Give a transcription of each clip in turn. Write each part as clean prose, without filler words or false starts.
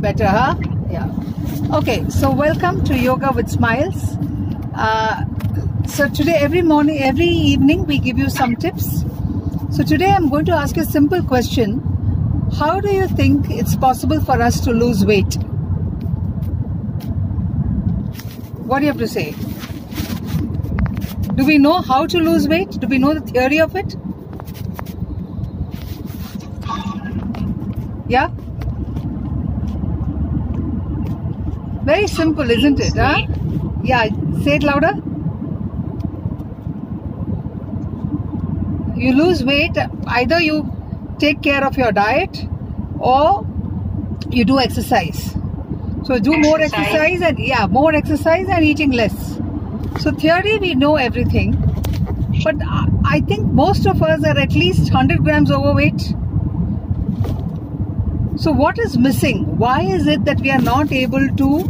better, huh? Yeah. Okay, so welcome to Yoga with Smiles. So today, every morning, every evening, we give you some tips. So today I'm going to ask you a simple question. How do you think it's possible for us to lose weight? What do you have to say? Do we know how to lose weight? Do we know the theory of it? Yeah? Very simple, isn't it? Huh? Yeah, say it louder. You lose weight, either you take care of your diet or you do exercise. So do more exercise and more exercise and eating less. So theory, we know everything, but I think most of us are at least 100 grams overweight. So what is missing? Why is it that we are not able to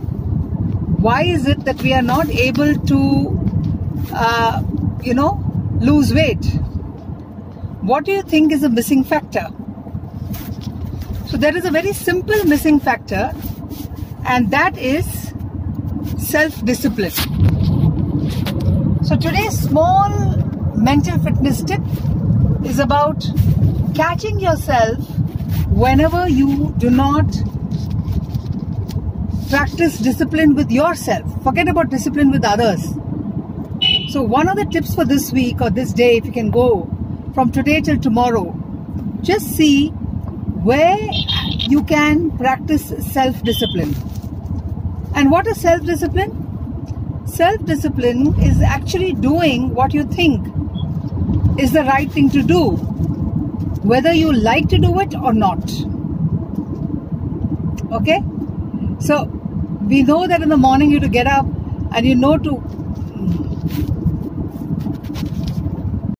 lose weight? What do you think is the missing factor? So there is a very simple missing factor, and that is self-discipline. So today's small mental fitness tip is about catching yourself whenever you do not practice discipline with yourself. Forget about discipline with others. So one of the tips for this week or this day, if you can go from today till tomorrow, just see where you can practice self-discipline. And what is self-discipline? Self-discipline is actually doing what you think is the right thing to do, whether you like to do it or not. Okay? So we know that in the morning you have to get up and you know to